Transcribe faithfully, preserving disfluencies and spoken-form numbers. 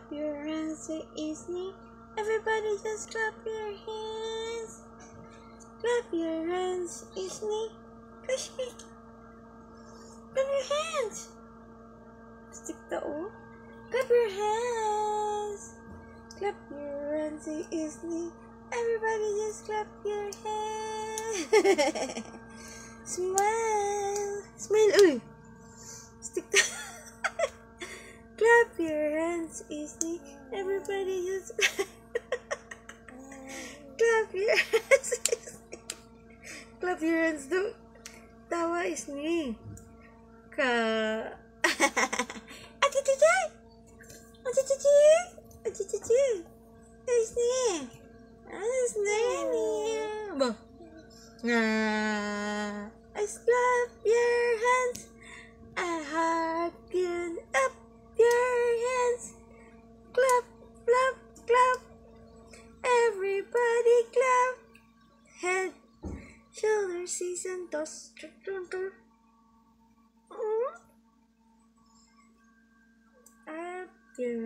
Clap your hands to Disney. Everybody just clap your hands. Clap your hands, Disney. Push me. Clap your hands. Stick the O. Clap your hands. Clap your hands to Disney. Everybody just clap your hands. Smile. Smile. Uy. Stick the Clap your hands, Disney. Everybody just clap your hands, Disney. Clap your hands, do. Tawa is me. Ka. Atitijay. Atitijay. Atitijay. Disney. Disney. Ba. Nga. Clap your hands. A heart can up. Your hands, clap, clap, clap. Everybody clap. Head, shoulders, knees and toes. Clap your